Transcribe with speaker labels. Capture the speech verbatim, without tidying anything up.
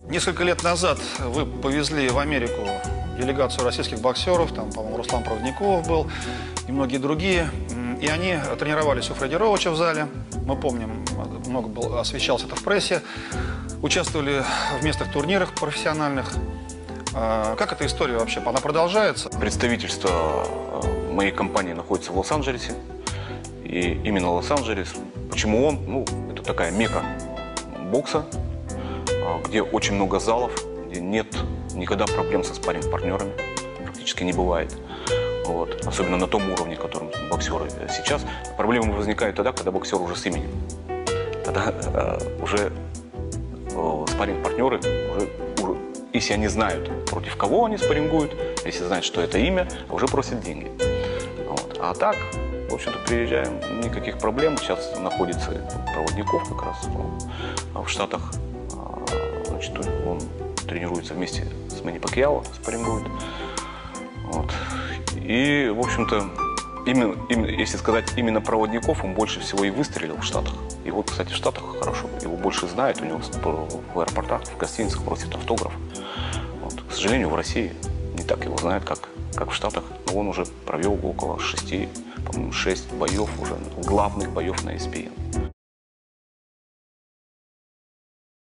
Speaker 1: Несколько лет назад вы повезли в Америку делегацию российских боксеров, там, по-моему, Руслан Проводников был и многие другие. И они тренировались у Фредди Роуча в зале. Мы помним, много было, освещалось это в прессе. Участвовали в местных турнирах профессиональных. Как эта история вообще? Она продолжается?
Speaker 2: Представительство моей компании находится в Лос-Анджелесе. И именно Лос-Анджелес. Почему он? Ну, это такая мекка бокса, где очень много залов, где нет никогда проблем со спарринг-партнерами, практически не бывает. Вот. Особенно на том уровне, которым боксеры сейчас. Проблемы возникают тогда, когда боксер уже с именем. Тогда э, уже э, спарринг-партнеры, уже, уже, если они знают, против кого они спаррингуют, если знают, что это имя, уже просят деньги. Вот. А так, в общем-то, приезжаем, никаких проблем. Сейчас находится Проводников как раз в Штатах. Значит, он тренируется вместе с Мэнни Пакьяо, спаррингует. Вот. И, в общем-то, именно, именно, если сказать именно Проводников, он больше всего и выстрелил в Штатах. И вот, кстати, в Штатах хорошо, его больше знают, у него в аэропортах, в гостиницах просят автограф. Вот. К сожалению, в России не так его знают, как, как в Штатах. Но он уже провел около шести, по-моему, шесть боев, уже главных боев на и эс пи эн.